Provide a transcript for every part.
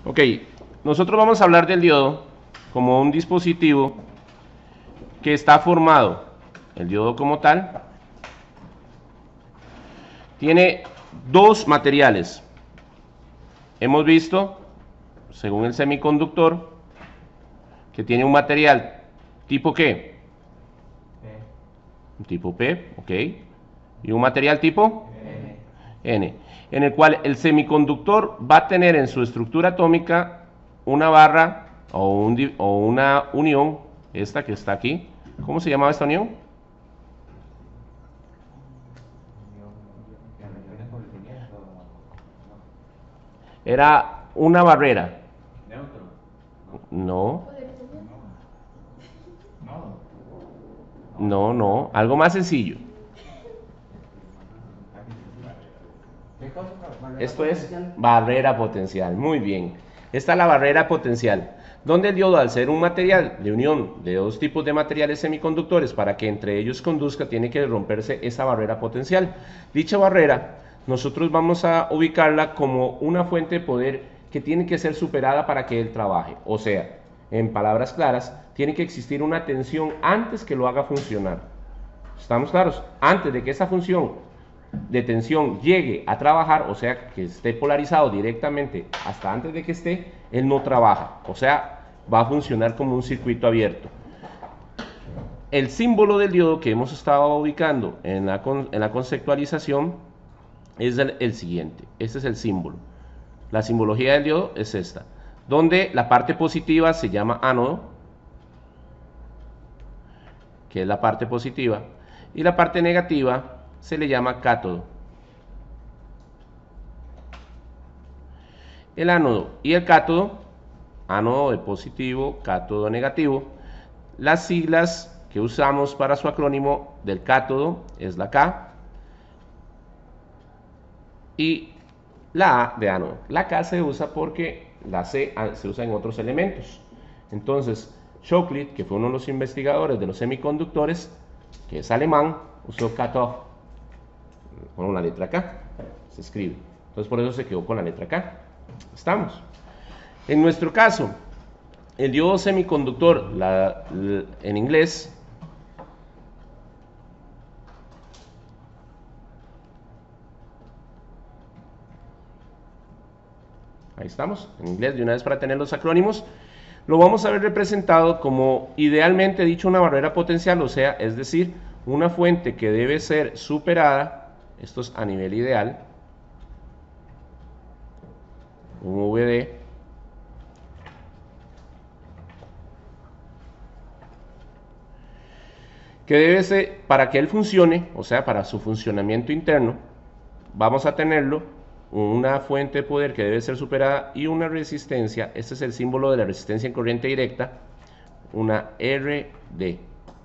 Ok, nosotros vamos a hablar del diodo como un dispositivo que está formado. El diodo como tal tiene dos materiales. Hemos visto, según el semiconductor, que tiene un material tipo ¿qué? Tipo P, ok. Y un material tipo N, en el cual el semiconductor va a tener en su estructura atómica una barra o una unión, esta que está aquí. ¿Cómo se llamaba esta unión? Era una barrera. No, no, algo más sencillo. Esto es barrera potencial, muy bien. Esta es la barrera potencial, donde el diodo, al ser un material de unión de dos tipos de materiales semiconductores, para que entre ellos conduzca, tiene que romperse esa barrera potencial. Dicha barrera, nosotros vamos a ubicarla como una fuente de poder que tiene que ser superada para que él trabaje. O sea, en palabras claras, tiene que existir una tensión antes que lo haga funcionar. ¿Estamos claros? Antes de que esa función de tensión llegue a trabajar, o sea, que esté polarizado directamente hasta antes de que esté, él no trabaja. O sea, va a funcionar como un circuito abierto. El símbolo del diodo que hemos estado ubicando en la conceptualización es el siguiente. Este es el símbolo. La simbología del diodo es esta, donde la parte positiva se llama ánodo, que es la parte positiva, y la parte negativa se le llama cátodo. El ánodo y el cátodo, ánodo de positivo, cátodo negativo, las siglas que usamos para su acrónimo del cátodo es la K y la A de ánodo. La K se usa porque la C se usa en otros elementos. Entonces, Shockley, que fue uno de los investigadores de los semiconductores, que es alemán, usó Katov con la letra K, se escribe. Entonces, por eso se quedó con la letra K. Estamos. En nuestro caso, el diodo semiconductor, en inglés, ahí estamos, en inglés, de una vez para tener los acrónimos, lo vamos a ver representado como idealmente dicho una barrera potencial, o sea, es decir, una fuente que debe ser superada, esto es a nivel ideal, un VD, que debe ser, para que él funcione, o sea, para su funcionamiento interno, vamos a tenerlo una fuente de poder que debe ser superada y una resistencia. Este es el símbolo de la resistencia en corriente directa, una RD.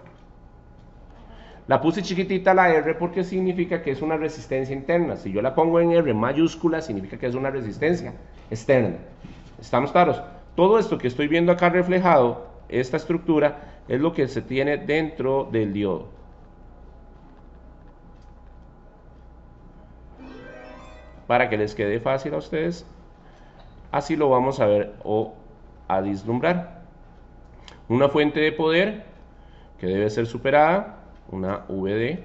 La puse chiquitita la R porque significa que es una resistencia interna. Si yo la pongo en R mayúscula, significa que es una resistencia externa. ¿Estamos claros? Todo esto que estoy viendo acá reflejado, esta estructura, es lo que se tiene dentro del diodo. Para que les quede fácil a ustedes, así lo vamos a ver o a vislumbrar. Una fuente de poder que debe ser superada, una VD,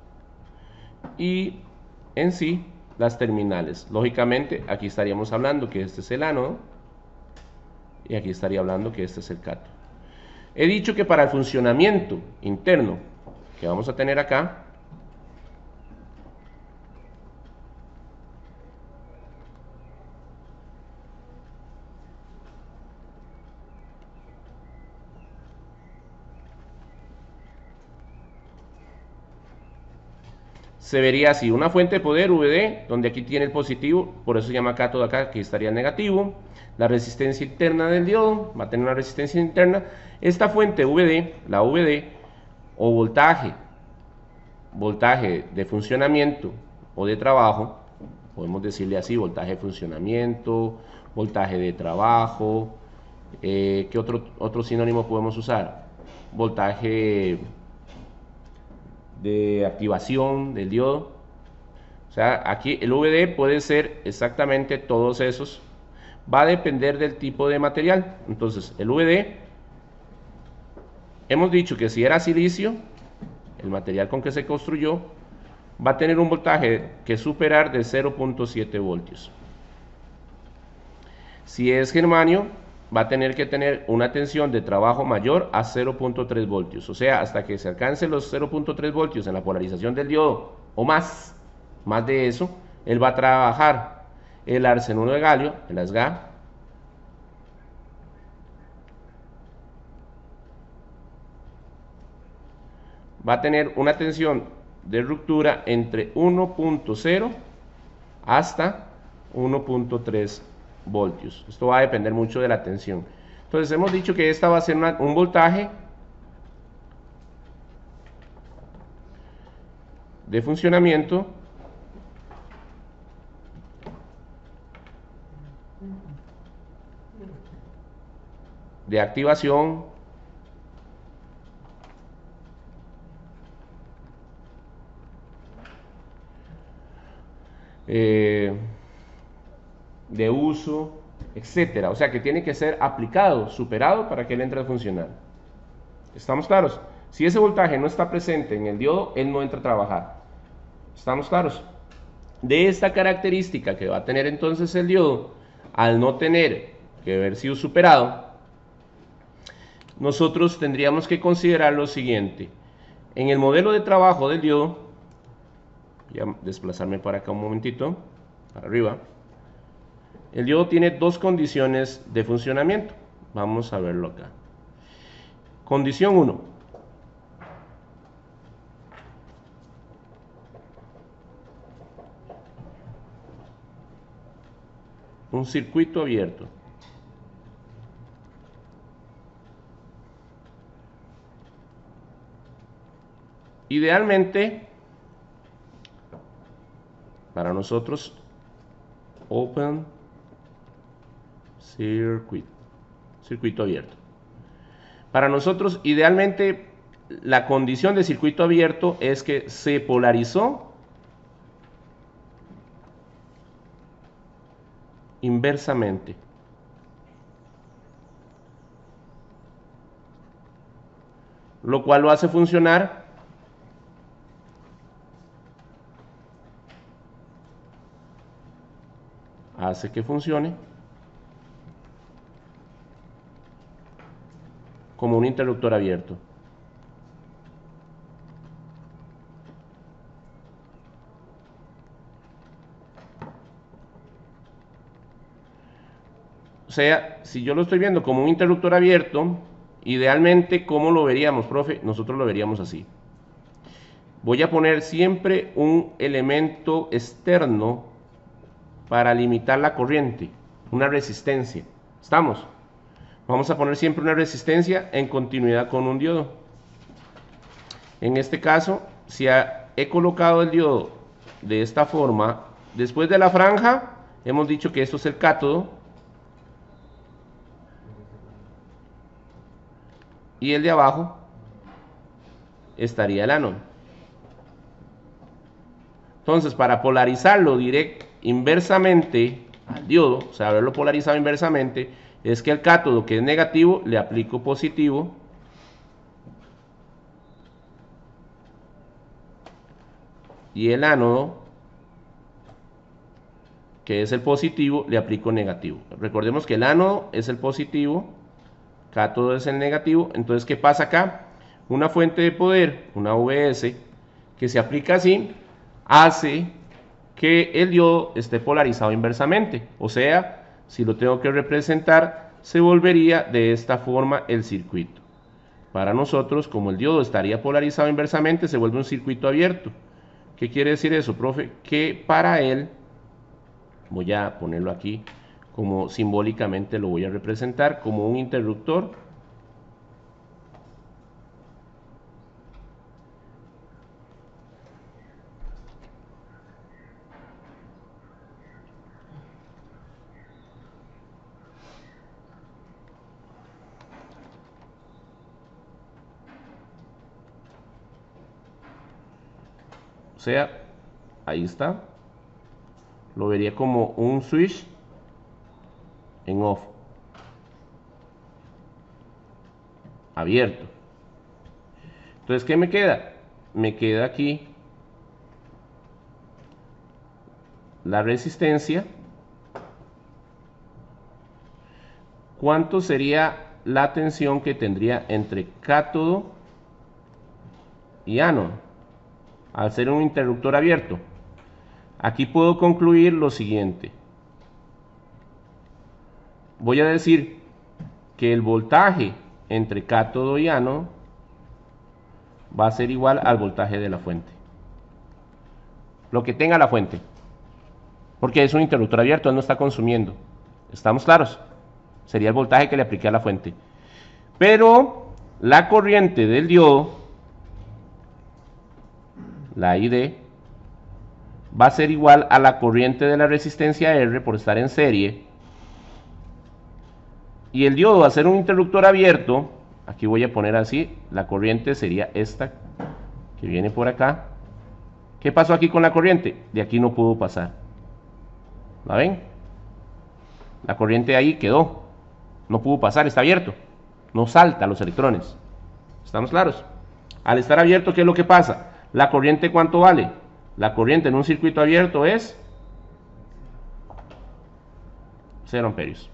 y en sí las terminales. Lógicamente aquí estaríamos hablando que este es el ánodo y aquí estaría hablando que este es el cátodo. He dicho que para el funcionamiento interno que vamos a tener acá, se vería así, una fuente de poder VD, donde aquí tiene el positivo, por eso se llama cátodo acá, aquí estaría el negativo. La resistencia interna del diodo va a tener una resistencia interna. Esta fuente VD, la VD, o voltaje de funcionamiento o de trabajo, podemos decirle así, voltaje de funcionamiento, voltaje de trabajo, ¿qué otro sinónimo podemos usar? Voltaje de activación del diodo. O sea, aquí el VD puede ser exactamente todos esos, va a depender del tipo de material. Entonces, el VD, hemos dicho que si era silicio, el material con que se construyó, va a tener un voltaje que superar de 0.7 voltios. Si es germanio, va a tener que tener una tensión de trabajo mayor a 0.3 voltios. O sea, hasta que se alcance los 0.3 voltios en la polarización del diodo o más de eso, él va a trabajar. El arsenuro de galio, el ASGA, va a tener una tensión de ruptura entre 1.0 hasta 1.3 voltios. Esto va a depender mucho de la tensión. Entonces hemos dicho que esta va a ser un voltaje de funcionamiento de activación de uso, etcétera. O sea que tiene que ser aplicado, superado para que él entre a funcionar. ¿Estamos claros? Si ese voltaje no está presente en el diodo, él no entra a trabajar. ¿Estamos claros? De esta característica que va a tener entonces el diodo, al no tener que haber sido superado, nosotros tendríamos que considerar lo siguiente. En el modelo de trabajo del diodo, voy a desplazarme para acá un momentito, para arriba. El diodo tiene dos condiciones de funcionamiento. Vamos a verlo acá. Condición 1. Un circuito abierto. Idealmente, para nosotros, open circuit, circuito abierto. Para nosotros, idealmente, la condición de circuito abierto es que se polarizó inversamente. Lo cual lo hace funcionar hace que funcione como un interruptor abierto. O sea, si yo lo estoy viendo como un interruptor abierto, idealmente, ¿cómo lo veríamos, profe? Nosotros lo veríamos así. Voy a poner siempre un elemento externo para limitar la corriente, una resistencia. ¿Estamos? Vamos a poner siempre una resistencia en continuidad con un diodo. En este caso, si he colocado el diodo de esta forma, después de la franja, hemos dicho que esto es el cátodo y el de abajo estaría el ánodo. Entonces, para polarizarlo inversamente al diodo, o sea, haberlo polarizado inversamente, es que el cátodo, que es negativo, le aplico positivo, y el ánodo, que es el positivo, le aplico negativo. Recordemos que el ánodo es el positivo, cátodo es el negativo. Entonces, ¿qué pasa acá? Una fuente de poder, una VS, que se aplica así, hace que el diodo esté polarizado inversamente. O sea, si lo tengo que representar, se volvería de esta forma el circuito. Para nosotros, como el diodo estaría polarizado inversamente, se vuelve un circuito abierto. ¿Qué quiere decir eso, profe? Que para él, voy a ponerlo aquí, como simbólicamente lo voy a representar, como un interruptor o sea, ahí está, lo vería como un switch en off. Abierto. Entonces, ¿qué me queda? Me queda aquí la resistencia. ¿Cuánto sería la tensión que tendría entre cátodo y ánodo al ser un interruptor abierto? Aquí puedo concluir lo siguiente. Voy a decir que el voltaje entre cátodo y ánodo va a ser igual al voltaje de la fuente. Lo que tenga la fuente. Porque es un interruptor abierto, él no está consumiendo. ¿Estamos claros? Sería el voltaje que le apliqué a la fuente. Pero la corriente del diodo, la ID, va a ser igual a la corriente de la resistencia R por estar en serie. Y el diodo, al ser un interruptor abierto, aquí voy a poner así, la corriente sería esta que viene por acá. ¿Qué pasó aquí con la corriente? De aquí no pudo pasar. ¿La ven? La corriente ahí quedó. No pudo pasar, está abierto. No salta los electrones. ¿Estamos claros? Al estar abierto, ¿qué es lo que pasa? ¿La corriente cuánto vale? La corriente en un circuito abierto es 0 amperios.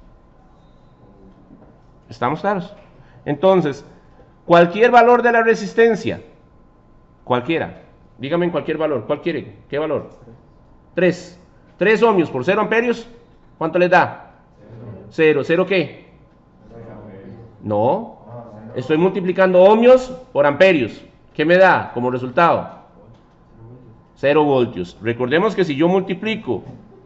¿Estamos claros? Entonces, cualquier valor de la resistencia, cualquiera, dígame en cualquier valor, ¿cuál quiere? ¿Qué valor? 3. 3 ohmios por 0 amperios, ¿cuánto les da? 0. ¿0 qué? No, estoy multiplicando ohmios por amperios. ¿Qué me da como resultado? 0 voltios. Recordemos que si yo multiplico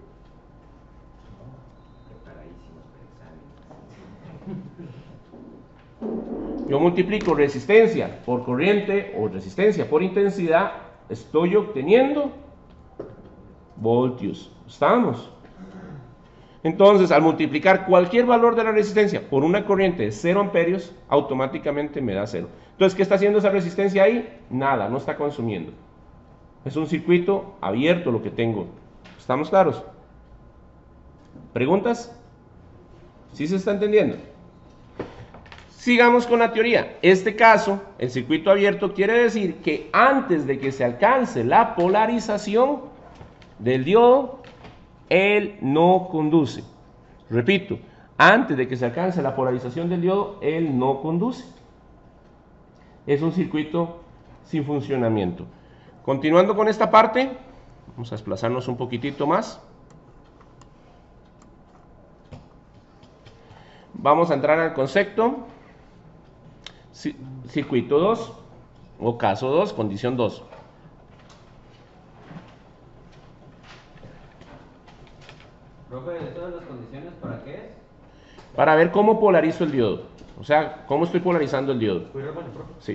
resistencia por corriente o resistencia por intensidad, estoy obteniendo voltios. ¿Estamos? Entonces, al multiplicar cualquier valor de la resistencia por una corriente de 0 amperios, automáticamente me da 0. Entonces, ¿qué está haciendo esa resistencia ahí? Nada, no está consumiendo. Es un circuito abierto lo que tengo. ¿Estamos claros? ¿Preguntas? ¿Sí se está entendiendo? Sigamos con la teoría. Este caso, el circuito abierto, quiere decir que antes de que se alcance la polarización del diodo, él no conduce. Repito, antes de que se alcance la polarización del diodo, él no conduce. Es un circuito sin funcionamiento. Continuando con esta parte, vamos a desplazarnos un poquitito más. Vamos a entrar al concepto. Circuito 2 o caso 2, condición 2. Profe, ¿todas las condiciones para qué es? Para ver cómo polarizo el diodo. O sea, cómo estoy polarizando el diodo. Sí.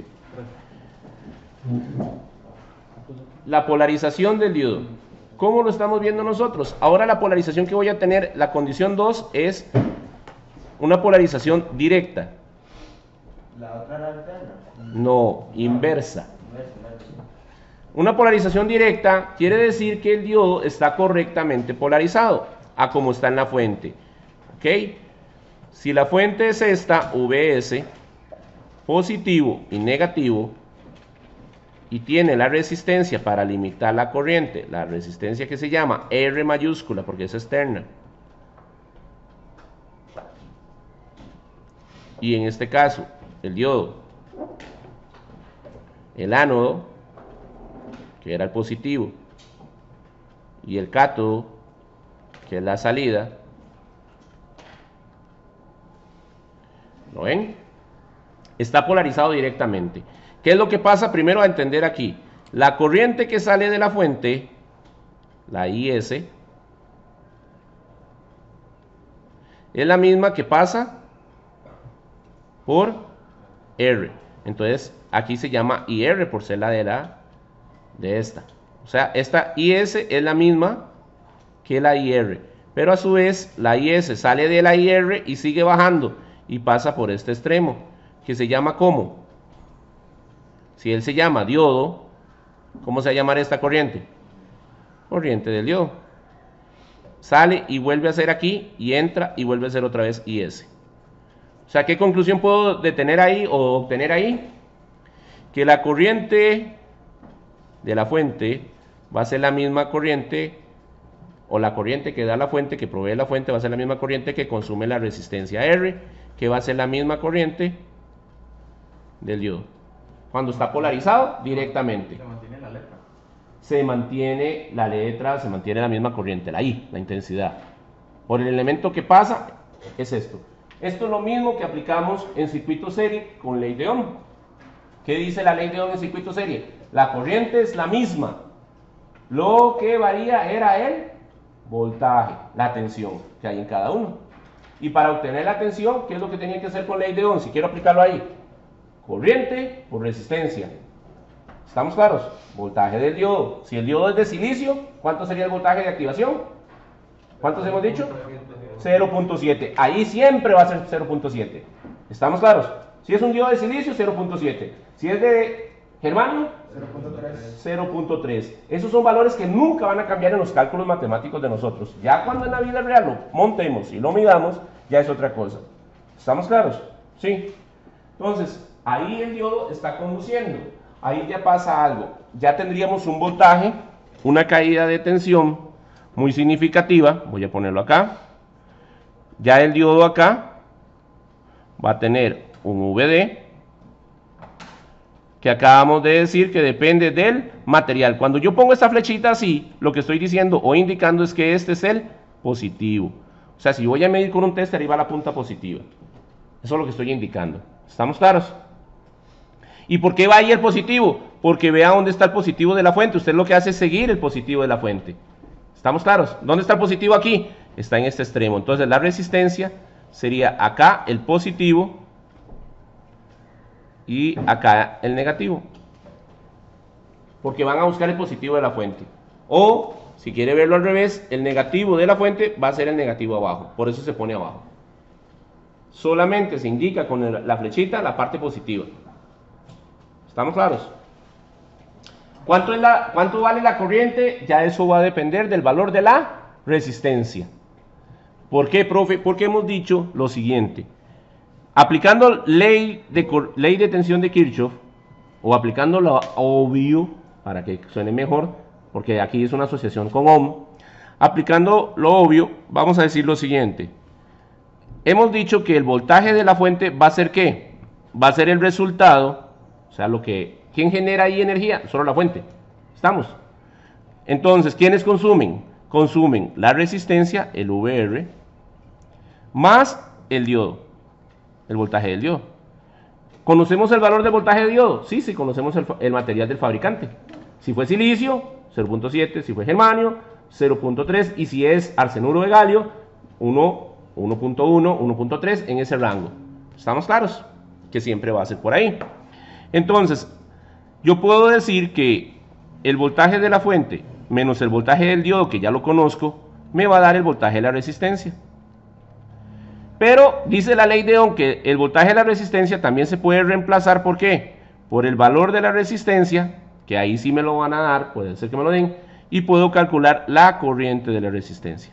La polarización del diodo. ¿Cómo lo estamos viendo nosotros? Ahora la polarización que voy a tener, la condición 2, es una polarización directa. ¿La otra era alterna? No, inversa. Una polarización directa quiere decir que el diodo está correctamente polarizado, a como está en la fuente. ¿Ok? Si la fuente es esta, VS, positivo y negativo, y tiene la resistencia para limitar la corriente, la resistencia que se llama R mayúscula porque es externa, y en este caso el diodo, el ánodo, que era el positivo, y el cátodo, que es la salida, ¿lo ven? Está polarizado directamente. ¿Qué es lo que pasa? Primero a entender aquí. La corriente que sale de la fuente, la IS, es la misma que pasa por R. Entonces, aquí se llama IR por ser la de esta. O sea, esta IS es la misma que la IR. Pero a su vez, la IS sale de la IR y sigue bajando y pasa por este extremo, que se llama ¿cómo? Si él se llama diodo, ¿cómo se va a llamar esta corriente? Corriente del diodo. sale y vuelve a hacer aquí, y entra y vuelve a hacer otra vez IS. O sea, ¿qué conclusión puedo detener ahí o obtener ahí? Que la corriente de la fuente va a ser la misma corriente, o la corriente que da la fuente, que provee la fuente, va a ser la misma corriente que consume la resistencia R, que va a ser la misma corriente del diodo. Cuando está polarizado, directamente. Se mantiene la letra. Se mantiene la letra, se mantiene la misma corriente, la I, la intensidad. Por el elemento que pasa, es esto. Esto es lo mismo que aplicamos en circuito serie con ley de Ohm. ¿Qué dice la ley de Ohm en circuito serie? La corriente es la misma. Lo que varía era el voltaje, la tensión que hay en cada uno. Y para obtener la tensión, ¿qué es lo que tenía que hacer con ley de Ohm? Si quiero aplicarlo ahí, corriente por resistencia. ¿Estamos claros? Voltaje del diodo. Si el diodo es de silicio, ¿cuánto sería el voltaje de activación? ¿Cuántos hemos dicho? 0.7. Ahí siempre va a ser 0.7. ¿Estamos claros? Si es un diodo de silicio, 0.7. Si es de germanio, 0.3. Esos son valores que nunca van a cambiar en los cálculos matemáticos de nosotros. Ya cuando en la vida real lo montemos y lo midamos, ya es otra cosa. ¿Estamos claros? Sí. Entonces, ahí el diodo está conduciendo. Ahí ya pasa algo. Ya tendríamos un voltaje, una caída de tensión muy significativa. Voy a ponerlo acá. Ya el diodo acá va a tener un VD, que acabamos de decir que depende del material. Cuando yo pongo esta flechita así, lo que estoy diciendo o indicando es que este es el positivo. O sea, si voy a medir con un tester, ahí va la punta positiva. Eso es lo que estoy indicando. ¿Estamos claros? ¿Y por qué va ahí el positivo? Porque vea dónde está el positivo de la fuente. Usted lo que hace es seguir el positivo de la fuente. ¿Estamos claros? ¿Dónde está el positivo aquí? Está en este extremo. Entonces la resistencia sería acá el positivo y acá el negativo. Porque van a buscar el positivo de la fuente. O, si quiere verlo al revés, el negativo de la fuente va a ser el negativo abajo. Por eso se pone abajo. Solamente se indica con la flechita la parte positiva. ¿Estamos claros? ¿Cuánto vale la corriente? Ya eso va a depender del valor de la resistencia. ¿Por qué, profe? Porque hemos dicho lo siguiente. Aplicando ley de tensión de Kirchhoff, o aplicando lo obvio, para que suene mejor, porque aquí es una asociación con Ohm, aplicando lo obvio, vamos a decir lo siguiente. Hemos dicho que el voltaje de la fuente va a ser ¿qué? Va a ser el resultado, o sea, ¿quién genera ahí energía? Solo la fuente. ¿Estamos? Entonces, ¿quiénes consumen? Consumen la resistencia, el VR, más el diodo, el voltaje del diodo. ¿Conocemos el valor del voltaje del diodo? Sí, sí, conocemos el material del fabricante. Si fue silicio, 0.7, si fue germanio, 0.3, y si es arsenuro de galio, 1.1, 1.3, en ese rango. ¿Estamos claros? Que siempre va a ser por ahí. Entonces, yo puedo decir que el voltaje de la fuente menos el voltaje del diodo, que ya lo conozco, me va a dar el voltaje de la resistencia. Pero dice la ley de Ohm que el voltaje de la resistencia también se puede reemplazar, ¿por qué? Por el valor de la resistencia, que ahí sí me lo van a dar, puede ser que me lo den, y puedo calcular la corriente de la resistencia.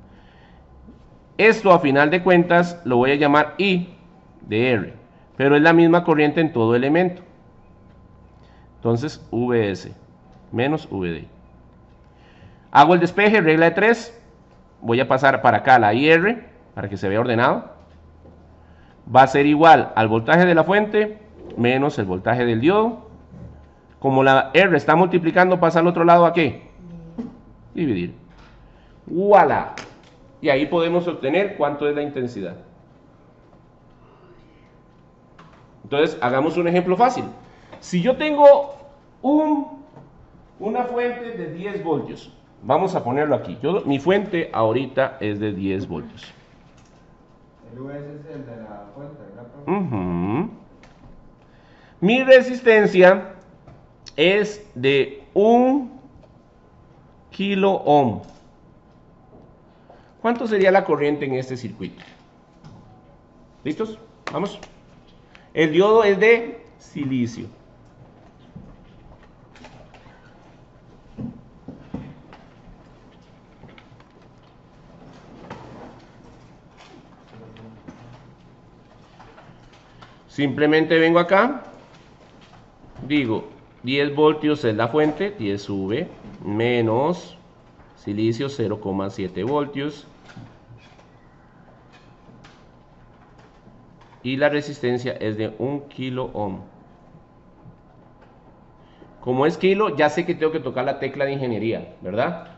Esto a final de cuentas lo voy a llamar I de R, pero es la misma corriente en todo elemento. Entonces Vs menos Vd. Hago el despeje, regla de 3, voy a pasar para acá la IR, para que se vea ordenado. Va a ser igual al voltaje de la fuente menos el voltaje del diodo. Como la R está multiplicando, pasa al otro lado ¿a qué? Dividir. ¡Voilà! Y ahí podemos obtener cuánto es la intensidad. Entonces, hagamos un ejemplo fácil. Si yo tengo una fuente de 10 voltios, vamos a ponerlo aquí. Mi fuente ahorita es de 10 voltios. El US es el de la fuente, ¿verdad? Mi resistencia es de 1 kilo ohm. ¿Cuánto sería la corriente en este circuito? ¿Listos? Vamos. El diodo es de silicio. Simplemente vengo acá, digo 10 voltios es la fuente, 10V, menos silicio 0,7 voltios. Y la resistencia es de 1 kilo ohm. Como es kilo, ya sé que tengo que tocar la tecla de ingeniería, ¿verdad?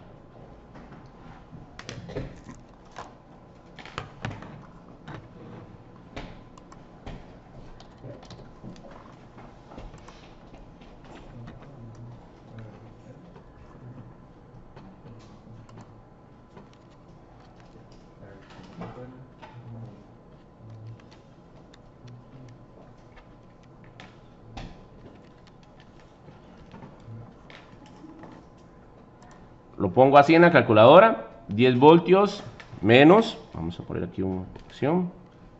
Lo pongo así en la calculadora, 10 voltios menos, vamos a poner aquí una opción,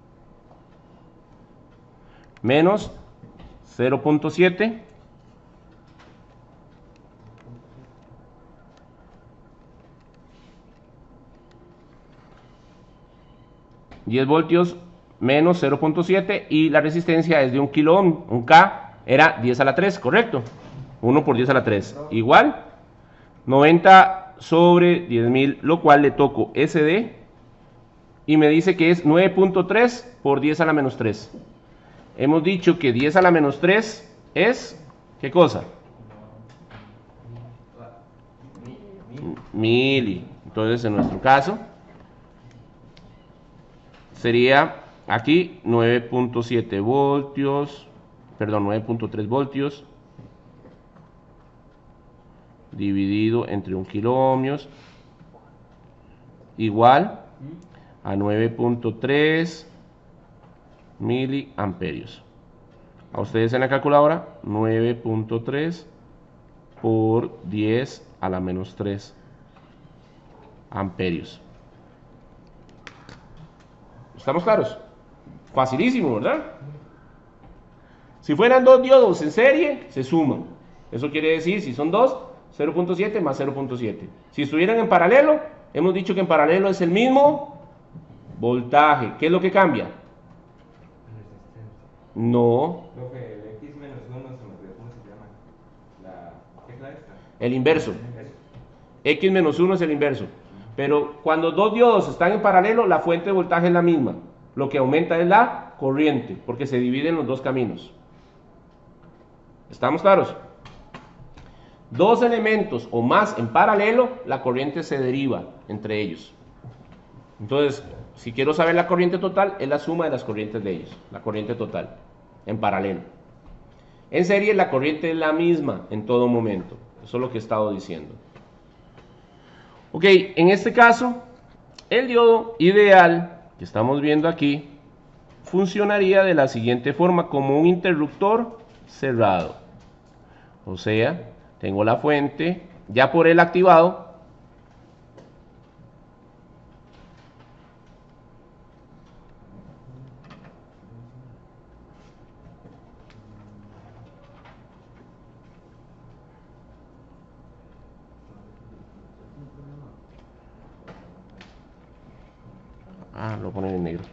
menos 0,7 10 voltios menos 0,7 y la resistencia es de 1 kilo ohm, un K era 10 a la 3, ¿correcto? 1 por 10 a la 3, igual 90 sobre 10.000, lo cual le toco SD y me dice que es 9.3 por 10 a la menos 3. Hemos dicho que 10 a la menos 3 es, ¿qué cosa? Mili. Entonces, en nuestro caso, sería aquí 9.7 voltios, perdón, 9.3 voltios, dividido entre 1 kilo ohmios, igual a 9.3 miliamperios. A ustedes en la calculadora, 9.3 por 10 a la menos 3 amperios. ¿Estamos claros? Facilísimo, ¿verdad? Si fueran dos diodos en serie, se suman. Eso quiere decir, si son dos, 0.7 más 0.7. Si estuvieran en paralelo, hemos dicho que en paralelo es el mismo voltaje. ¿Qué es lo que cambia? No. Profe, el X menos 1 se me olvidó cómo se llama. ¿Qué es la esta? El inverso. X menos 1 es el inverso. Pero cuando dos diodos están en paralelo, la fuente de voltaje es la misma. Lo que aumenta es la corriente, porque se dividen los dos caminos. ¿Estamos claros? Dos elementos o más en paralelo, la corriente se deriva entre ellos. Entonces, si quiero saber la corriente total, es la suma de las corrientes de ellos, la corriente total, en paralelo. En serie, la corriente es la misma en todo momento. Eso es lo que he estado diciendo. Ok, en este caso, el diodo ideal que estamos viendo aquí funcionaría de la siguiente forma, como un interruptor cerrado. O sea, tengo la fuente ya por él activado. Ah, lo ponen en negro.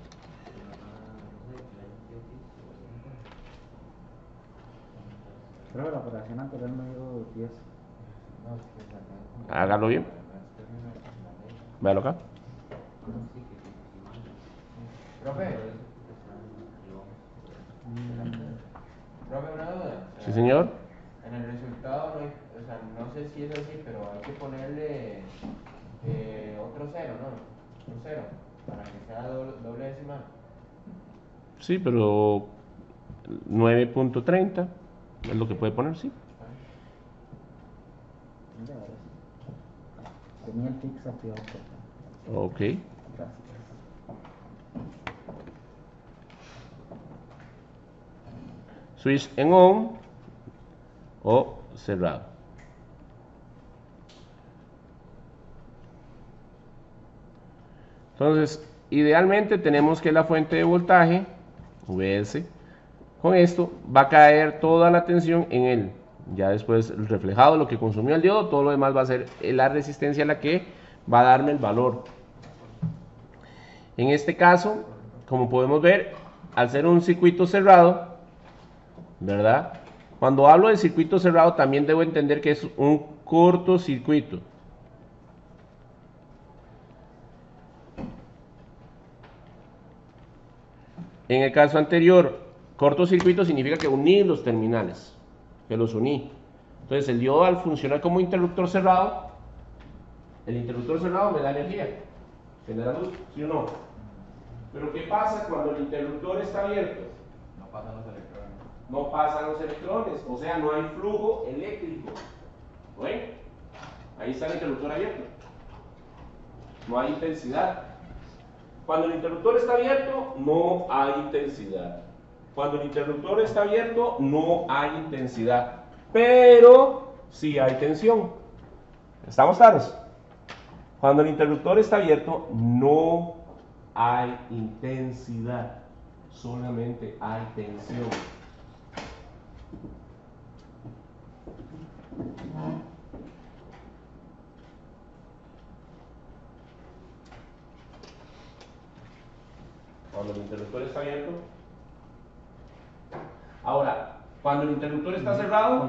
Creo que la operación anterior me dio 10. Hágalo bien. Véalo acá. Profe. Profe, una duda. Sí, señor. En el resultado, no, o sea, no sé si es así, pero hay que ponerle otro cero, ¿no? Un cero, para que sea doble decimal. Sí, pero 9.30 es lo que puede poner, sí. Tenía el fix activado. Ok. Gracias. Switch en on o cerrado. Entonces, idealmente tenemos que la fuente de voltaje, Vs, con esto va a caer toda la tensión en él. Ya después el reflejado, lo que consumió el diodo, todo lo demás va a ser la resistencia la que va a darme el valor. En este caso, como podemos ver, al ser un circuito cerrado, ¿verdad? Cuando hablo de circuito cerrado también debo entender que es un cortocircuito. En el caso anterior, cortocircuito significa que uní los terminales, que los uní. Entonces el diodo al funcionar como interruptor cerrado, el interruptor cerrado me da energía, genera luz, ¿sí o no? Pero ¿qué pasa cuando el interruptor está abierto? No pasan los electrones. No pasan los electrones, o sea, no hay flujo eléctrico. ¿Ven? Ahí está el interruptor abierto. No hay intensidad. Cuando el interruptor está abierto, no hay intensidad. Cuando el interruptor está abierto, no hay intensidad. Pero sí hay tensión. ¿Estamos claros? Cuando el interruptor está abierto, no hay intensidad. Solamente hay tensión. Cuando el interruptor está abierto. Ahora, cuando el interruptor está cerrado,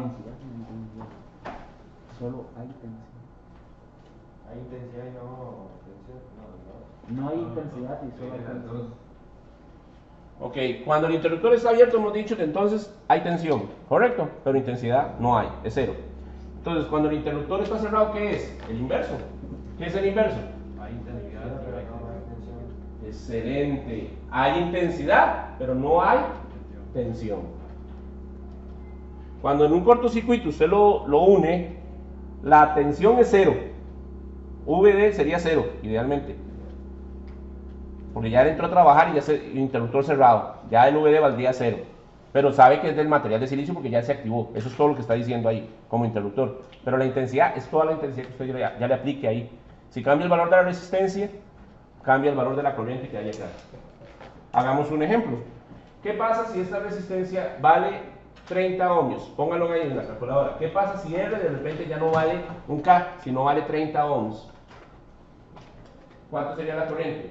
Solo hay tensión. Hay intensidad y no tensión. No hay intensidad y solo hay tensión. ok, cuando el interruptor está abierto hemos dicho que entonces hay tensión, ¿correcto? Pero intensidad no hay, es cero. Entonces, cuando el interruptor está cerrado, ¿qué es? El inverso. ¿Qué es el inverso? Hay intensidad, pero no hay tensión. Excelente. Hay intensidad, pero no hay tensión. Cuando en un cortocircuito usted lo une, la tensión es cero. VD sería cero, idealmente. Porque ya entró a trabajar y ya es el interruptor cerrado. Ya el VD valdría cero. Pero sabe que es del material de silicio porque ya se activó. Eso es todo lo que está diciendo ahí como interruptor. Pero la intensidad es toda la intensidad que usted ya le aplique ahí. Si cambia el valor de la resistencia, cambia el valor de la corriente que hay acá. Hagamos un ejemplo. ¿Qué pasa si esta resistencia vale 30 ohmios? Pónganlo ahí en la calculadora. ¿Qué pasa si R de repente ya no vale un K, sino vale 30 ohms? ¿Cuánto sería la corriente?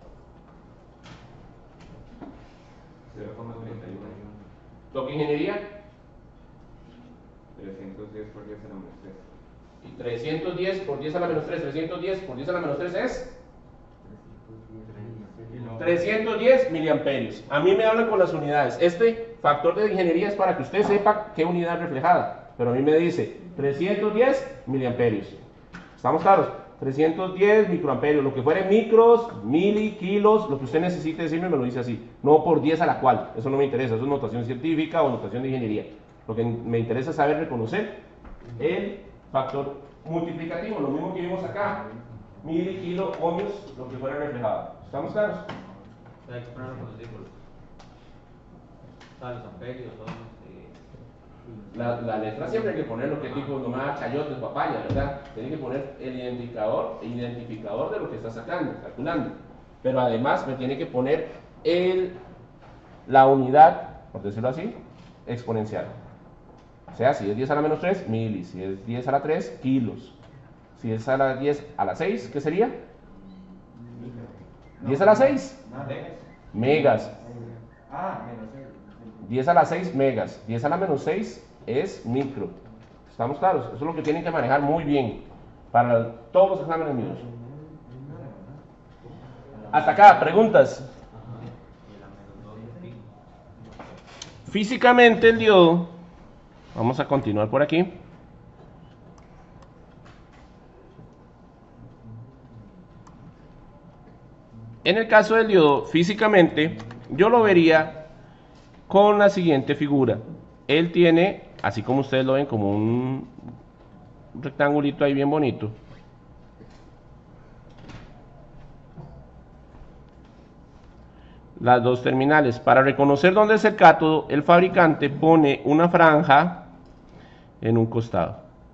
0,31. ¿Toque ingeniería? 310 por 10 a la menos 3. Y 310 por 10 a la menos 3. 310 por 10 a la menos 3 es 310 miliamperios. A mí me hablan con las unidades. Este factor de ingeniería es para que usted sepa qué unidad es reflejada. Pero a mí me dice 310 miliamperios. ¿Estamos claros? 310 microamperios, lo que fuere micros, mili, kilos, lo que usted necesite decirme me lo dice así. No por 10 a la cual, eso no me interesa, eso es notación científica o notación de ingeniería. Lo que me interesa es saber reconocer el factor multiplicativo, lo mismo que vimos acá. Mili, kilo, ohmios, lo que fuera reflejado. ¿Estamos claros? Hay que ponerlo con los símbolos. Los amperios, ohmios. La letra siempre hay que ponerlo, que tipo nomás chayotes, papaya, ¿verdad? Tiene que poner el identificador de lo que está sacando, calculando. Pero además me tiene que poner la unidad, por decirlo así, exponencial. O sea, si es 10 a la menos 3, mili. Si es 10 a la 3, kilos. Si es a la 10 a la 6, ¿qué sería? 10 a la 6, megas. Menos 6. 10 a la 6 megas, 10 a la menos 6 es micro. ¿Estamos claros? Eso es lo que tienen que manejar muy bien para todos los exámenes míos. Hasta acá, preguntas. Físicamente el diodo, vamos a continuar por aquí. En el caso del diodo, físicamente, yo lo vería con la siguiente figura. Él tiene, así como ustedes lo ven, como un rectangulito ahí bien bonito. Las dos terminales. Para reconocer dónde es el cátodo, el fabricante pone una franja en un costado.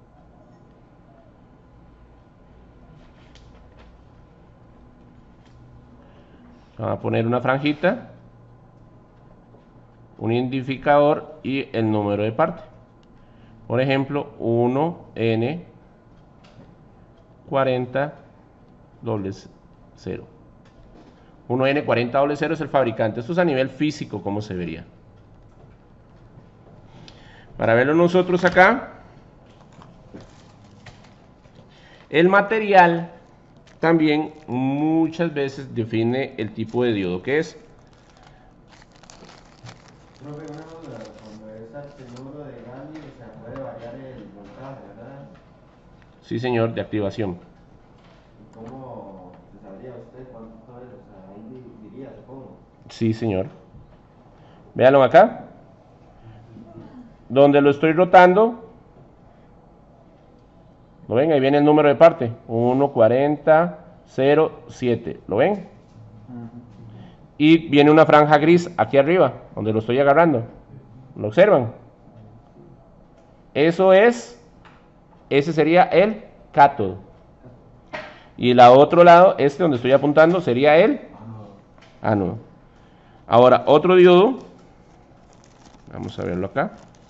Vamos a poner una franjita, un identificador y el número de parte. Por ejemplo, 1N4000. 1N4000 es el fabricante. Esto es a nivel físico, cómo se vería. Para verlo nosotros acá, el material también muchas veces define el tipo de diodo que es. Profe, una duda, cuando es actinuro de Gandhi, o sea, puede variar el voltaje, ¿verdad? Sí, señor, de activación. ¿Y cómo se sabría usted cuánto es? O sea, ahí diría, supongo. Sí, señor. Véanlo acá. Donde lo estoy rotando, ¿lo ven? Ahí viene el número de parte. 14007. ¿Lo ven? Y viene una franja gris aquí arriba, donde lo estoy agarrando. ¿Lo observan? Ese sería el cátodo. Y el otro lado, donde estoy apuntando, sería el ánodo. Ahora, otro diodo. Vamos a verlo acá.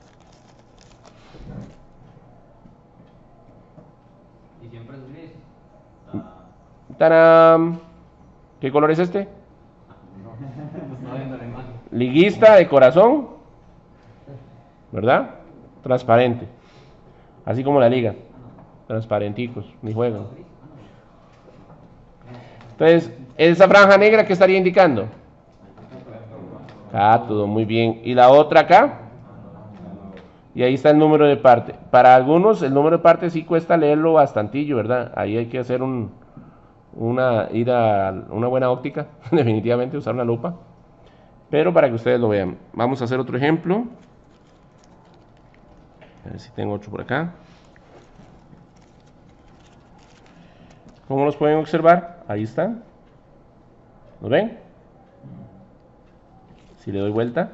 Y siempre es gris. ¡Tarán! ¿Qué color es este? Pues no viendo la imagen. Liguista de corazón, ¿verdad? Transparente. Así como la liga. Transparenticos, ni juegan. Entonces, esa franja negra, ¿qué estaría indicando? Cátodo, muy bien. ¿Y la otra acá? Y ahí está el número de parte. Para algunos, el número de parte sí cuesta leerlo bastantillo, ¿verdad? Ahí hay que hacer ir a una buena óptica, definitivamente, usar una lupa. Pero para que ustedes lo vean, vamos a hacer otro ejemplo. A ver si tengo otro por acá. ¿Cómo los pueden observar? Ahí están. ¿Lo ven? Si le doy vuelta.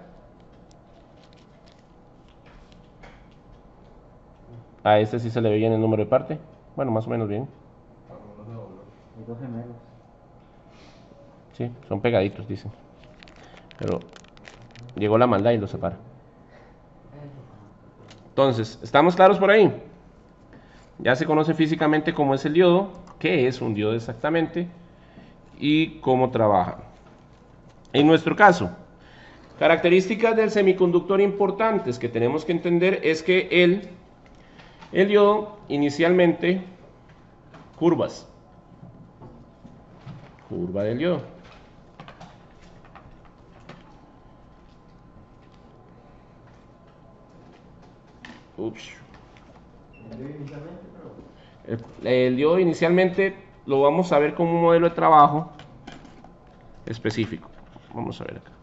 A este sí se le ve bien el número de parte. Bueno, más o menos bien. Hay dos gemelos. Sí, son pegaditos, dicen. Pero llegó la maldad y los separa. Entonces, ¿estamos claros por ahí? Ya se conoce físicamente cómo es el diodo, qué es un diodo exactamente y cómo trabaja. En nuestro caso, características del semiconductor importantes que tenemos que entender es que el diodo inicialmente curva del diodo. Ups. El diodo inicialmente lo vamos a ver como un modelo de trabajo específico. Vamos a ver acá.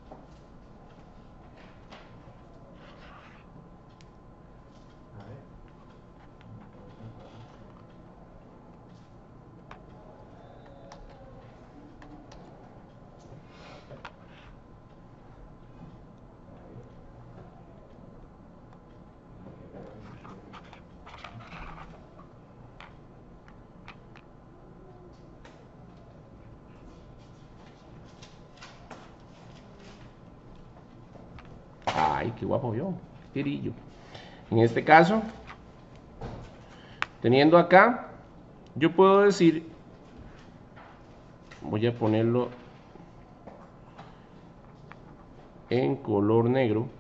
Ay, qué guapo yo, tirillo. En este caso, teniendo acá, yo puedo decir, voy a ponerlo en color negro.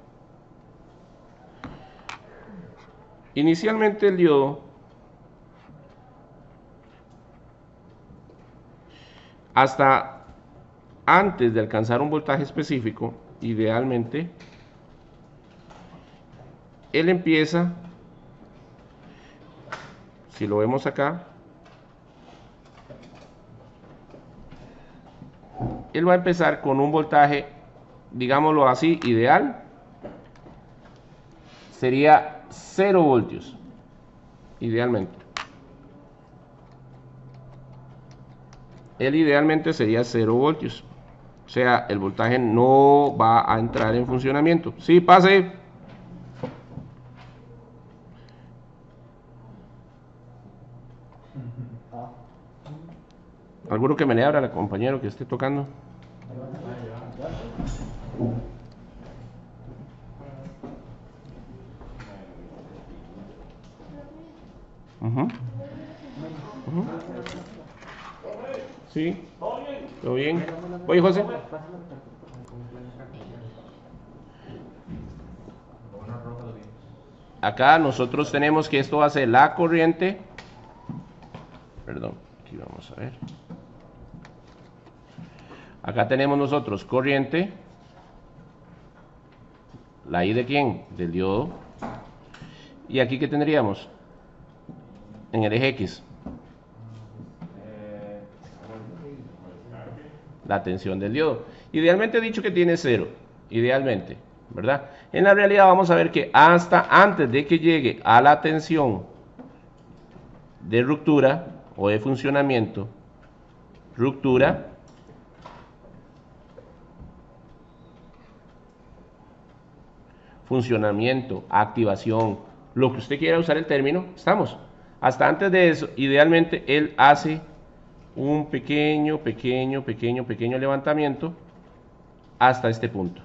Inicialmente el diodo, hasta antes de alcanzar un voltaje específico, idealmente, él empieza, si lo vemos acá, él va a empezar con un voltaje, digámoslo así, ideal, sería 0 voltios, idealmente. Él idealmente sería 0 voltios. O sea, el voltaje no va a entrar en funcionamiento. Sí, pase. ¿Alguno que me le abra al compañero que esté tocando? Sí. ¿Todo ¿Todo bien? Oye, José. Acá nosotros tenemos que esto va a ser la corriente. Perdón, aquí vamos a ver. Acá tenemos nosotros corriente. ¿La I de quién? Del diodo. ¿Y aquí qué tendríamos? En el eje X. La tensión del diodo. Idealmente he dicho que tiene 0. Idealmente, ¿verdad? En la realidad vamos a ver que hasta antes de que llegue a la tensión de ruptura o de funcionamiento, ruptura, funcionamiento, activación, lo que usted quiera usar el término, estamos. Hasta antes de eso, idealmente él hace un pequeño levantamiento hasta este punto.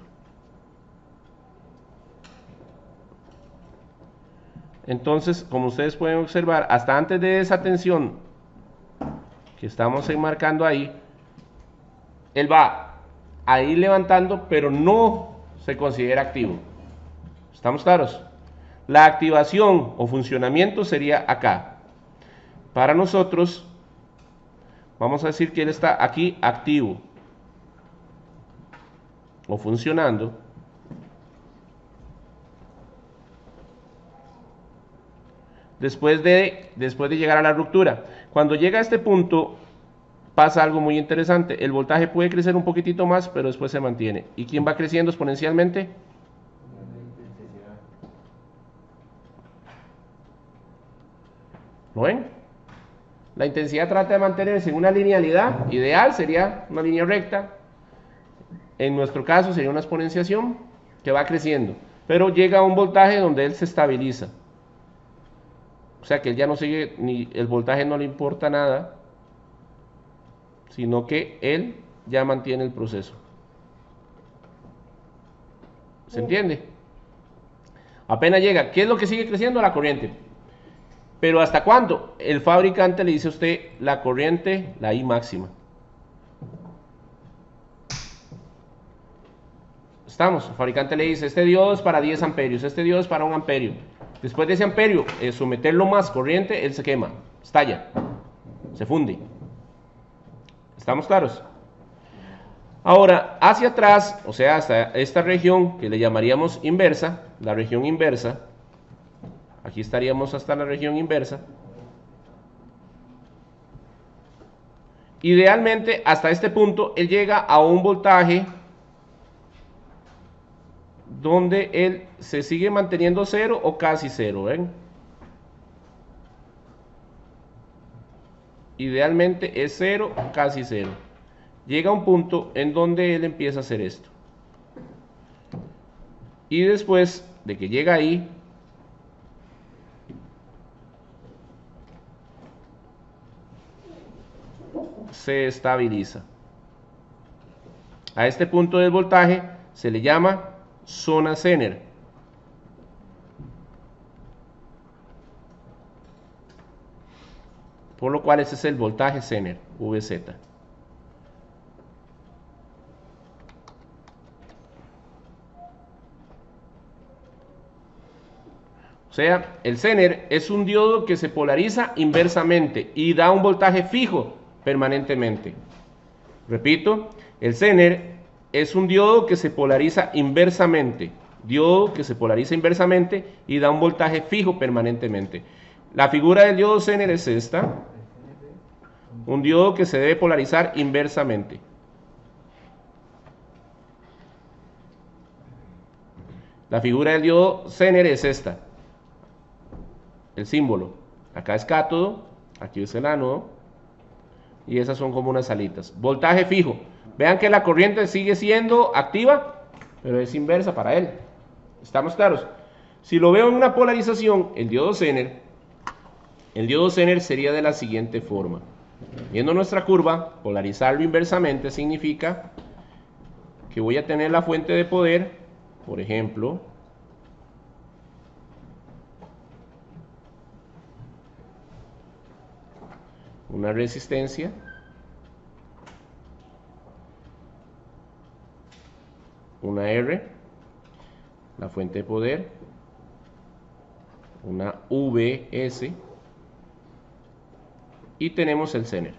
Entonces, como ustedes pueden observar, hasta antes de esa tensión que estamos enmarcando ahí, él va a ir levantando, pero no se considera activo. ¿Estamos claros? La activación o funcionamiento sería acá. Para nosotros, vamos a decir que él está aquí activo o funcionando. Después de llegar a la ruptura. Cuando llega a este punto, pasa algo muy interesante. El voltaje puede crecer un poquitito más, pero después se mantiene. ¿Y quién va creciendo exponencialmente? ¿Lo ven? La intensidad trata de mantenerse en una linealidad. Ideal sería una línea recta. En nuestro caso sería una exponenciación que va creciendo. Pero llega a un voltaje donde él se estabiliza. O sea que él ya no sigue, ni el voltaje no le importa nada, sino que él ya mantiene el proceso. ¿Se entiende? Apenas llega, ¿qué es lo que sigue creciendo? La corriente. Pero ¿hasta cuándo? El fabricante le dice a usted la corriente, la I máxima. Estamos, el fabricante le dice, este diodo es para 10 amperios, este diodo es para 1 amperio. Después de ese amperio, someterlo más corriente, él se quema, estalla, se funde. ¿Estamos claros? Ahora, hacia atrás, o sea, hasta esta región que le llamaríamos inversa, la región inversa, aquí estaríamos hasta la región inversa. Idealmente, hasta este punto, él llega a un voltaje donde él se sigue manteniendo 0 o casi 0, ¿ven? Idealmente es 0 o casi 0. Llega a un punto en donde él empieza a hacer esto. Y después de que llega ahí, se estabiliza. A este punto del voltaje se le llama zona Zener. Por lo cual ese es el voltaje Zener, VZ. O sea, el Zener es un diodo que se polariza inversamente y da un voltaje fijo permanentemente. Repito, el Zener es un diodo que se polariza inversamente. Diodo que se polariza inversamente y da un voltaje fijo permanentemente. La figura del diodo Zener es esta. Un diodo que se debe polarizar inversamente. La figura del diodo Zener es esta. El símbolo. Acá es cátodo, aquí es el ánodo. Y esas son como unas alitas. Voltaje fijo. Vean que la corriente sigue siendo activa, pero es inversa para él. ¿Estamos claros? Si lo veo en una polarización, el diodo Zener sería de la siguiente forma. Viendo nuestra curva, polarizarlo inversamente significa que voy a tener la fuente de poder, por ejemplo, una resistencia una R, la fuente de poder, una VS y tenemos el Zener.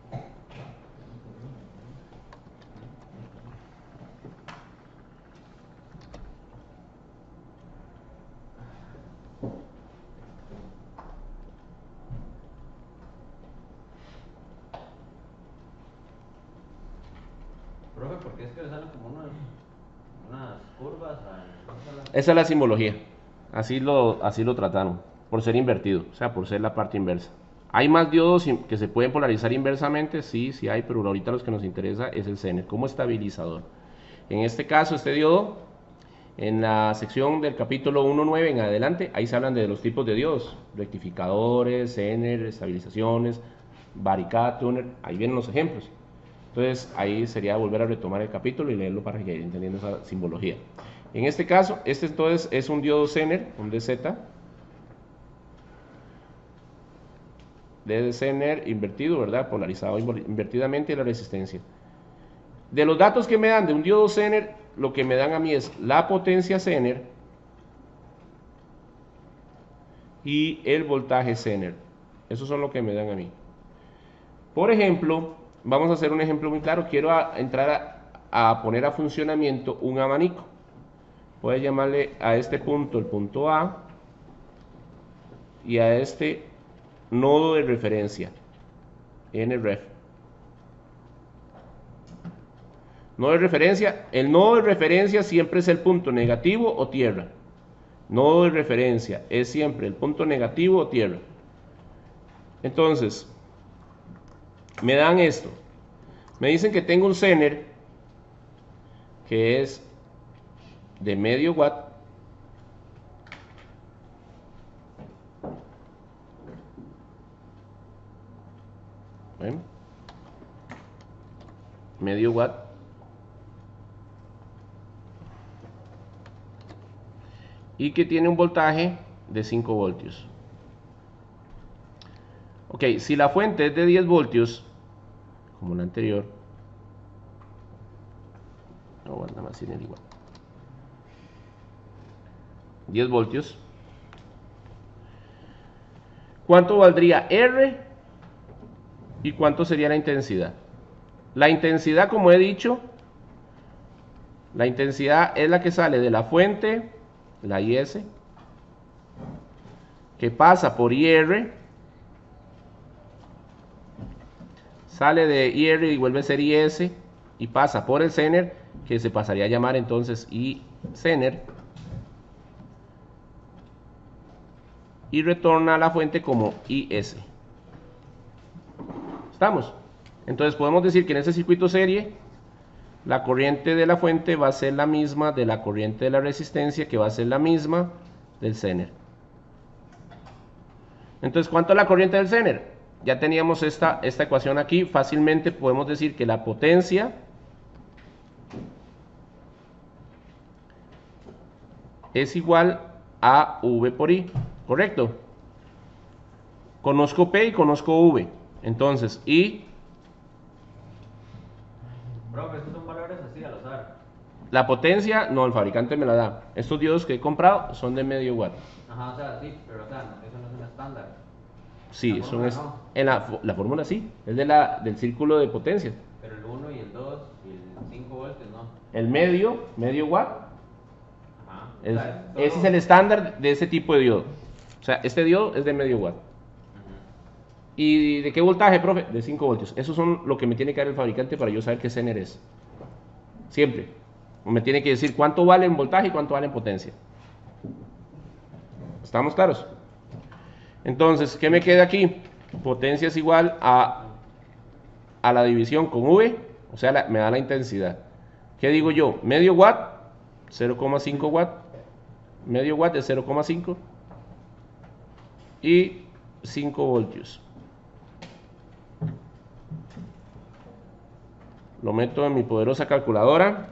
Profe, ¿por qué es que le salen como unas curvas? Esa es la simbología. Así lo trataron, por ser invertido, o sea, por ser la parte inversa. ¿Hay más diodos que se pueden polarizar inversamente? Sí, sí hay, pero ahorita los que nos interesa es el Zener como estabilizador. En este caso, este diodo, en la sección del capítulo 1.9 en adelante, ahí se hablan de los tipos de diodos, rectificadores, Zener, estabilizaciones, Varicat, tuner, ahí vienen los ejemplos. Entonces ahí sería volver a retomar el capítulo y leerlo para que vayan entendiendo esa simbología. En este caso, este entonces es un diodo Zener, un DZ, de Zener invertido, ¿verdad? Polarizado invertidamente la resistencia. De los datos que me dan de un diodo Zener, lo que me dan a mí es la potencia Zener y el voltaje Zener. Esos son lo que me dan a mí. Por ejemplo, vamos a hacer un ejemplo muy claro. Quiero entrar a poner a funcionamiento un abanico. Voy a llamarle a este punto el punto A y a este nodo de referencia, NREF. Nodo de referencia, el nodo de referencia siempre es el punto negativo o tierra. Nodo de referencia es siempre el punto negativo o tierra. Entonces, me dan esto. Me dicen que tengo un Zener que es de medio watt. ¿Ven? Medio watt. Y que tiene un voltaje de 5 voltios. Ok, si la fuente es de 10 voltios, como la anterior, no, nada más tiene igual. 10 voltios. ¿Cuánto valdría R? ¿Y cuánto sería la intensidad? La intensidad, como he dicho, la intensidad es la que sale de la fuente, la IS, que pasa por IR, sale de IR y vuelve a ser IS, y pasa por el Zener, que se pasaría a llamar entonces I Zener, y retorna a la fuente como IS. ¿Estamos? Entonces podemos decir que en ese circuito serie, la corriente de la fuente va a ser la misma de la corriente de la resistencia, que va a ser la misma del Zener. Entonces, ¿cuánto es la corriente del Zener? Ya teníamos esta ecuación aquí. Fácilmente podemos decir que la potencia es igual a V por I, ¿correcto? Conozco P y conozco V. Entonces, I... Profe, estos son valores así al azar. La potencia, no, el fabricante me la da. Estos diodos que he comprado son de medio watt. Ajá, o sea, sí, pero o sea, eso no es un estándar. Sí, La son fórmula es, no. en la fórmula sí, es del círculo de potencia. Pero el 1 y el 2 y el 5 voltios no. El medio watt, Ajá. O es- sea, todo- ese es el estándar de ese tipo de diodo. O sea, este diodo es de medio watt. Ujú. ¿Y de qué voltaje, profe? De 5 voltios. Esos son lo que me tiene que dar el fabricante para yo saber qué Zener es. Siempre. Me tiene que decir cuánto vale en voltaje y cuánto vale en potencia. ¿Estamos claros? Entonces, ¿qué me queda aquí? Potencia es igual a la división con V, o sea, me da la intensidad. ¿Qué digo yo? Medio watt, 0,5 watt. Medio watt es 0,5. Y 5 voltios. Lo meto en mi poderosa calculadora.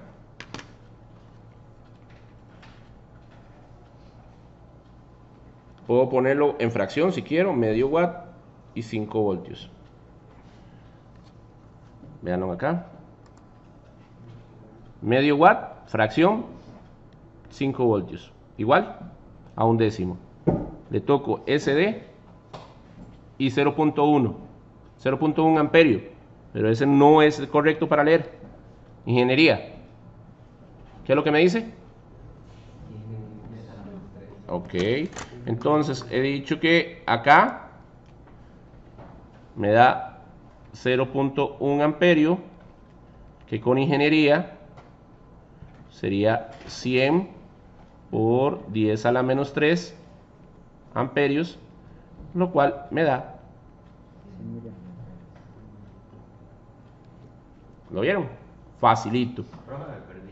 Puedo ponerlo en fracción si quiero, medio watt y 5 voltios. Véanlo acá. Medio watt fracción 5 voltios. Igual a un décimo. Le toco SD y 0.1 amperio. Pero ese no es el correcto para leer. Ingeniería. ¿Qué es lo que me dice? Ok. Entonces he dicho que acá me da 0.1 amperio, que con ingeniería sería 100 por 10 a la menos 3 amperios, lo cual me da. ¿Lo vieron? Facilito. Profe, me perdí.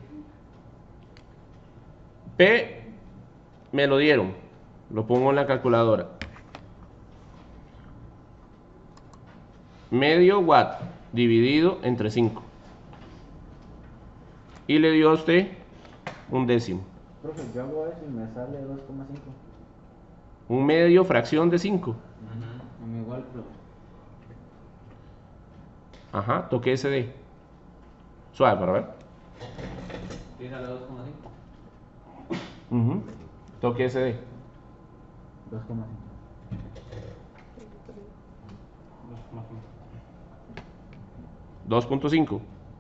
P me lo dieron. Lo pongo en la calculadora. Medio watt dividido entre 5. Y le dio a usted un décimo. Profe, yo hago eso y me sale 2,5. Un medio fracción de 5. A mí igual, profe. Ajá, toque SD. Suave para ver. ¿Sí sale 2,5? Toque SD. 2,5. 2.5.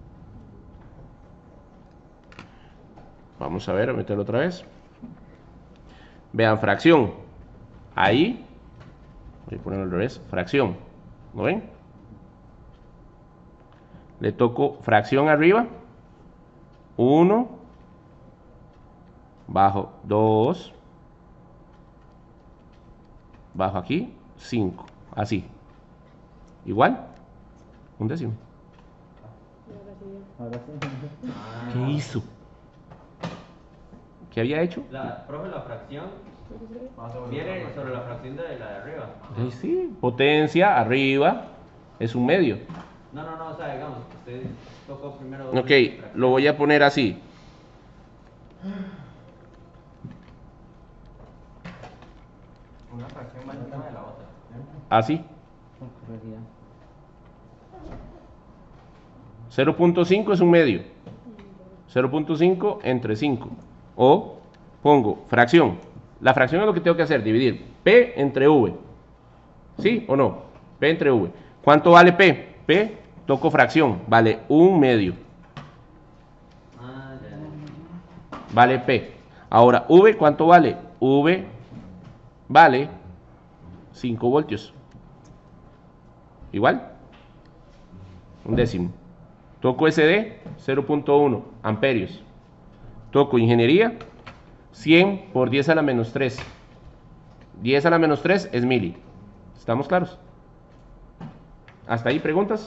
Vamos a ver, a meterlo otra vez. Vean, fracción. Ahí. Voy a ponerlo al revés. Fracción. ¿Lo ven? Le toco fracción arriba. 1. Bajo 2. Bajo aquí 5. Así. Igual. Un décimo. Ahora sí. ¿Qué hizo? ¿Qué había hecho? Profe, la fracción viene sobre la fracción de la de arriba. Ahí sí. Potencia arriba es un medio. No, o sea, digamos, usted tocó primero. Ok, lo voy a poner así. Una fracción va encima de la otra. Así. Corregida. 0.5 es un medio. 0.5 entre 5. O pongo fracción. La fracción es lo que tengo que hacer, dividir P entre V. ¿Sí o no? P entre V. ¿Cuánto vale P? P, toco fracción, vale un medio. Vale P. Ahora, V, ¿cuánto vale? V vale 5 voltios. Igual. Un décimo. Toco SD, 0.1 amperios. Toco ingeniería, 100 por 10 a la menos 3. 10 a la menos 3 es mili. ¿Estamos claros? ¿Hasta ahí preguntas?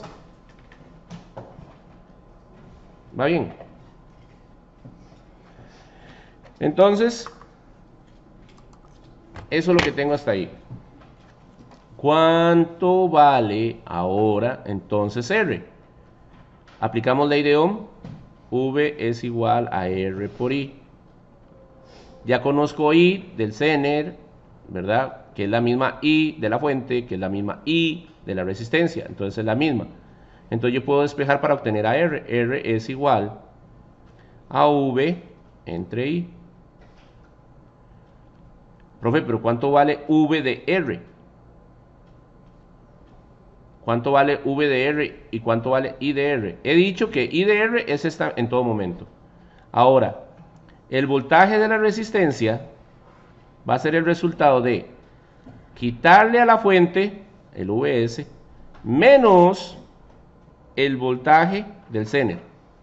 ¿Va bien? Entonces, eso es lo que tengo hasta ahí. ¿Cuánto vale ahora entonces R? Aplicamos ley de Ohm. V es igual a R por I. Ya conozco I del Zener, ¿verdad? Que es la misma I de la fuente, que es la misma I de la resistencia. Entonces es la misma. Entonces yo puedo despejar para obtener a R. R es igual a V entre I. Profe, pero ¿cuánto vale V de R? ¿Cuánto vale V de R y cuánto vale I de R? He dicho que I de R es esta en todo momento. Ahora, el voltaje de la resistencia va a ser el resultado de quitarle a la fuente, el VS, menos el voltaje del Zener.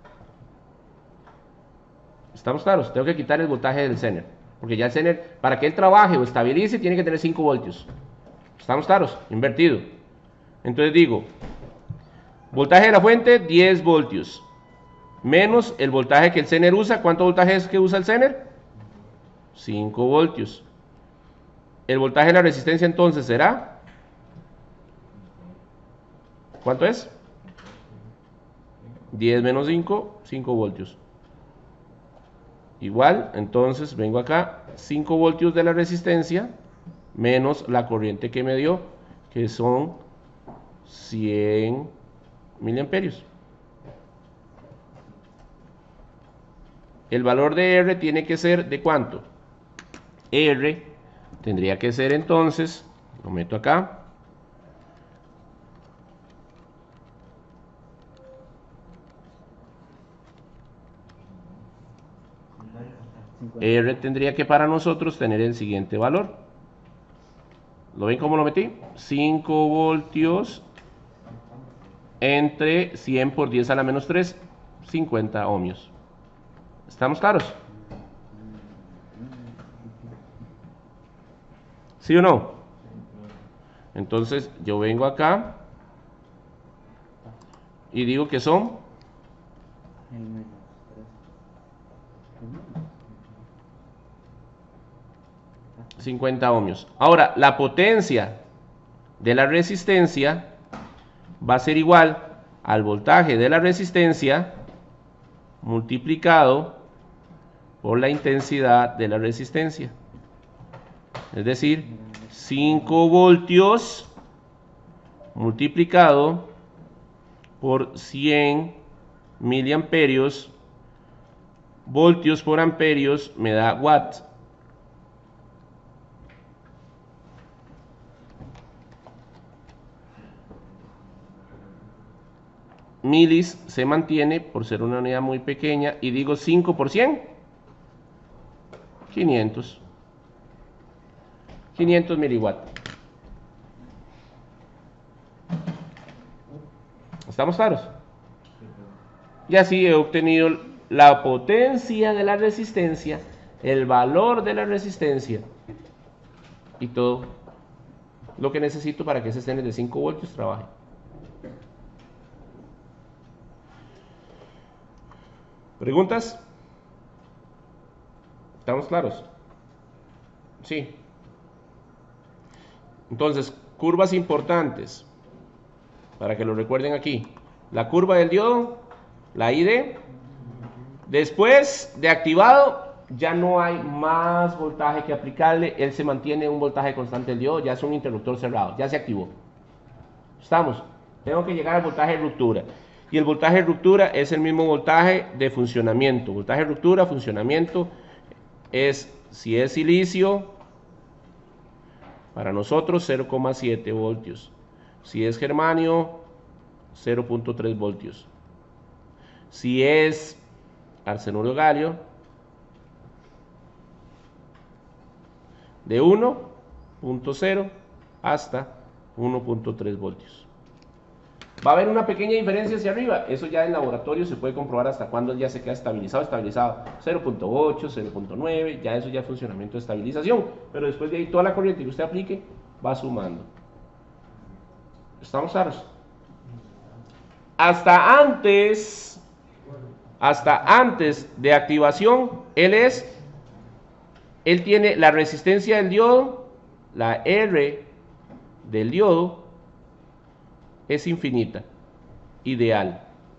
¿Estamos claros? Tengo que quitar el voltaje del Zener. Porque ya el Zener, para que él trabaje o estabilice, tiene que tener 5 voltios. ¿Estamos claros? Invertido. Entonces digo, voltaje de la fuente, 10 voltios. Menos el voltaje que el Zener usa. ¿Cuánto voltaje es que usa el Zener? 5 voltios. El voltaje de la resistencia entonces será... ¿Cuánto es? 10 menos 5, 5 voltios. Igual, entonces vengo acá, 5 voltios de la resistencia, menos la corriente que me dio, que son 100 miliamperios. el valor de R tiene que ser ¿de cuánto? R tendría que ser entonces, lo meto acá, R tendría que para nosotros tener el siguiente valor. ¿Lo ven cómo lo metí? 5 voltios entre 100 por 10 a la menos 3, 50 ohmios. ¿Estamos claros? ¿Sí o no? Entonces yo vengo acá y digo que son 50 ohmios. Ahora, la potencia de la resistencia va a ser igual al voltaje de la resistencia multiplicado por la intensidad de la resistencia. Es decir, 5 voltios multiplicado por 100 miliamperios. Voltios por amperios me da watt. Milis se mantiene por ser una unidad muy pequeña y digo 5 por 100, 500 miliwatts. ¿Estamos claros? Y así he obtenido la potencia de la resistencia, el valor de la resistencia y todo lo que necesito para que ese estén de 5 voltios trabaje. ¿Preguntas? ¿Estamos claros? Sí. Entonces, curvas importantes, para que lo recuerden aquí. La curva del diodo, la ID. Después de activado, ya no hay más voltaje que aplicarle. Él se mantiene un voltaje constante del diodo, ya es un interruptor cerrado, ya se activó. ¿Estamos? Tengo que llegar al voltaje de ruptura. Y el voltaje de ruptura es el mismo voltaje de funcionamiento. Voltaje de ruptura, funcionamiento, es, si es silicio, para nosotros 0,7 voltios. Si es germanio, 0,3 voltios. Si es arsenuro galio, de 1,0 hasta 1,3 voltios. Va a haber una pequeña diferencia hacia arriba. Eso ya en laboratorio se puede comprobar hasta cuándo ya se queda estabilizado. 0.8, 0.9, ya eso ya es funcionamiento de estabilización. Pero después de ahí toda la corriente que usted aplique va sumando. ¿Estamos claros? Hasta antes de activación, él tiene la resistencia del diodo, la R del diodo, es infinita, ideal.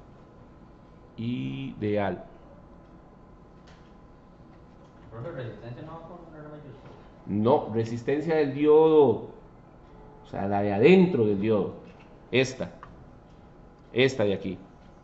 ¿Resistencia no va con R mayúscula? No, resistencia del diodo, o sea, la de adentro del diodo, esta de aquí,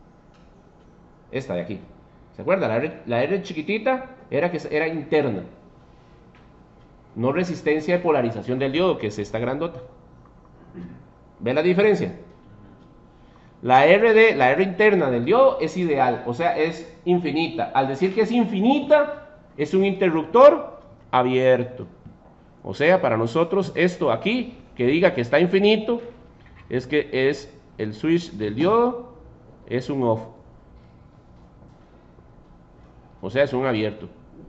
¿se acuerda? La R chiquitita era interna, no resistencia de polarización del diodo, que es esta grandota. ¿Ve la diferencia? La R interna del diodo es ideal, o sea, es infinita. Al decir que es infinita, es un interruptor abierto. O sea, para nosotros esto aquí, que diga que está infinito, es que es el switch del diodo, es un off. O sea, es un abierto.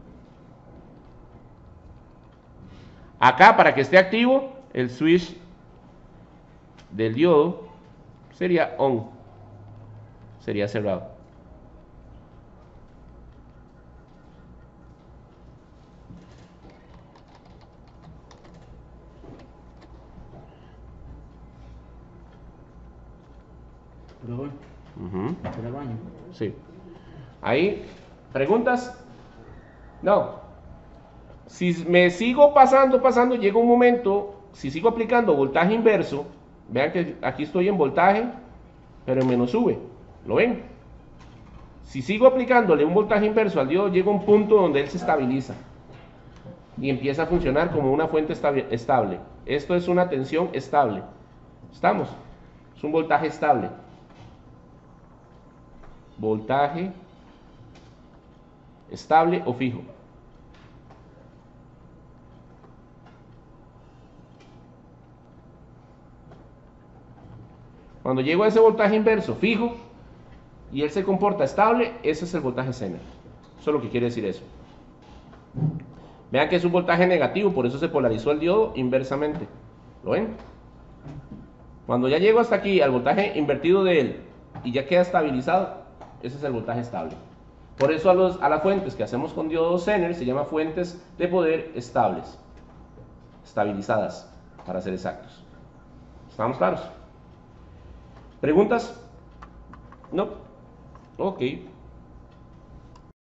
Acá, para que esté activo, el switch del diodo sería on, sería cerrado. ¿Para el baño? Sí. Ahí, ¿preguntas? No. Si me sigo pasando, llega un momento, si sigo aplicando voltaje inverso, vean que aquí estoy en voltaje, pero en menos V, ¿lo ven? Si sigo aplicándole un voltaje inverso al diodo, llega a un punto donde él se estabiliza y empieza a funcionar como una fuente estable. Esto es una tensión estable. ¿Estamos? Es un voltaje estable. Voltaje estable o fijo. Cuando llego a ese voltaje inverso fijo y él se comporta estable, ese es el voltaje Zener. Eso es lo que quiere decir eso. Vean que es un voltaje negativo, por eso se polarizó el diodo inversamente. ¿Lo ven? Cuando ya llego hasta aquí al voltaje invertido de él y ya queda estabilizado, ese es el voltaje estable. Por eso a las fuentes que hacemos con diodos Zener se llama fuentes de poder estables, estabilizadas, para ser exactos. ¿Estamos claros? ¿Preguntas? No. Ok.